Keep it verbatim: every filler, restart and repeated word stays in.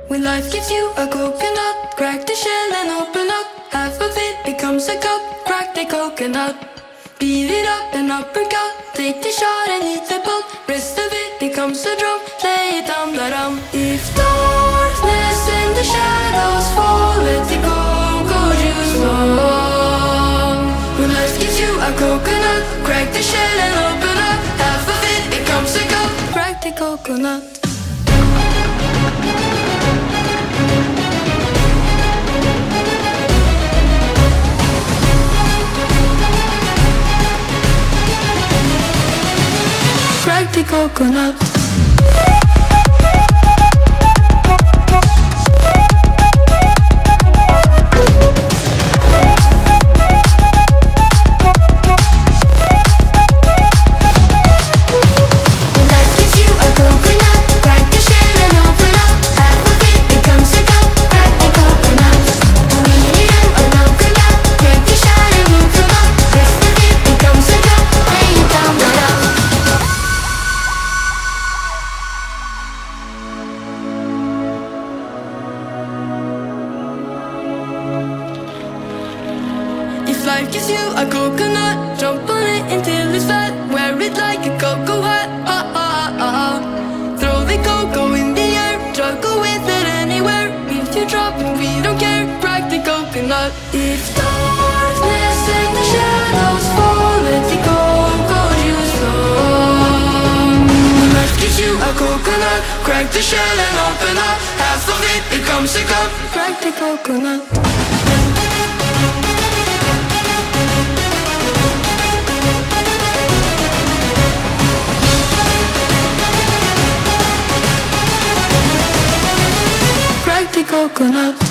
When life gives you a coconut, crack the shell and open up. Half of it becomes a cup, crack the coconut. Beat it up and uppercut, take the shot and eat the pulp. Rest of it becomes a drum, lay it down, la-dum. If darkness and the shadows fall, let the cocoa juice flow. When life gives you a coconut, crack the shell and open up. Half of it becomes a cup, crack the coconut. Crack the coconut. Life gives you a coconut, jump on it until it's fat. Wear it like a cocoa hat, ah, ah, ah, ah. Throw the cocoa in the air, juggle with it anywhere. If you drop it, we don't care, crack the coconut. If darkness and the shadows fall, let the cocoa juice flow. Life gives you a coconut, crack the shell and open up. Half of it becomes a cup, crack the coconut. Coconut.